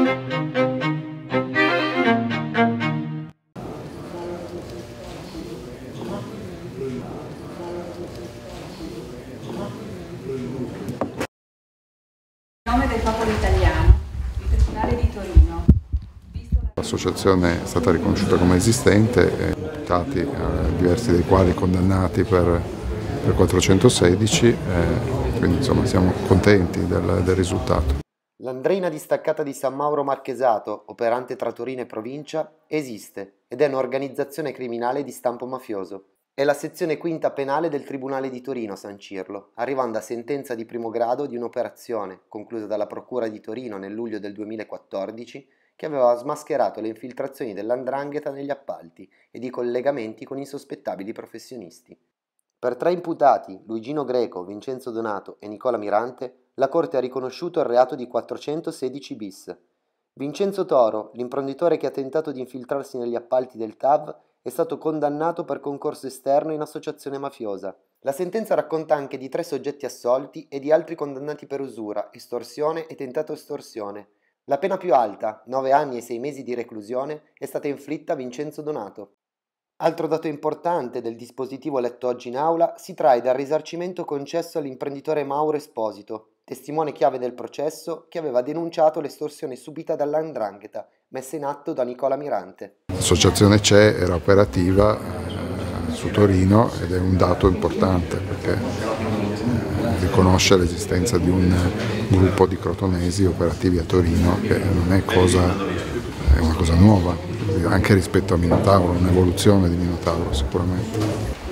Nome del popolo italiano, il Tribunale di Torino. L'associazione è stata riconosciuta come esistente, imputati diversi dei quali condannati per 416, quindi insomma siamo contenti del risultato. L'Andreina distaccata di San Mauro Marchesato, operante tra Torino e provincia, esiste ed è un'organizzazione criminale di stampo mafioso. È la sezione quinta penale del Tribunale di Torino a sancirlo, arrivando a sentenza di primo grado di un'operazione, conclusa dalla Procura di Torino nel luglio del 2014, che aveva smascherato le infiltrazioni dell''ndrangheta negli appalti ed i collegamenti con insospettabili professionisti. Per 3 imputati, Luigino Greco, Vincenzo Donato e Nicola Mirante, la Corte ha riconosciuto il reato di 416 bis. Vincenzo Toro, l'imprenditore che ha tentato di infiltrarsi negli appalti del TAV, è stato condannato per concorso esterno in associazione mafiosa. La sentenza racconta anche di 3 soggetti assolti e di altri condannati per usura, estorsione e tentata estorsione. La pena più alta, 9 anni e 6 mesi di reclusione, è stata inflitta a Vincenzo Donato. Altro dato importante del dispositivo letto oggi in aula si trae dal risarcimento concesso all'imprenditore Mauro Esposito, testimone chiave del processo, che aveva denunciato l'estorsione subita dall''ndrangheta messa in atto da Nicola Mirante. L'associazione c'è, era operativa su Torino ed è un dato importante perché riconosce l'esistenza di un gruppo di crotonesi operativi a Torino, che non è una cosa nuova, anche rispetto a Minotauro, un'evoluzione di Minotauro sicuramente.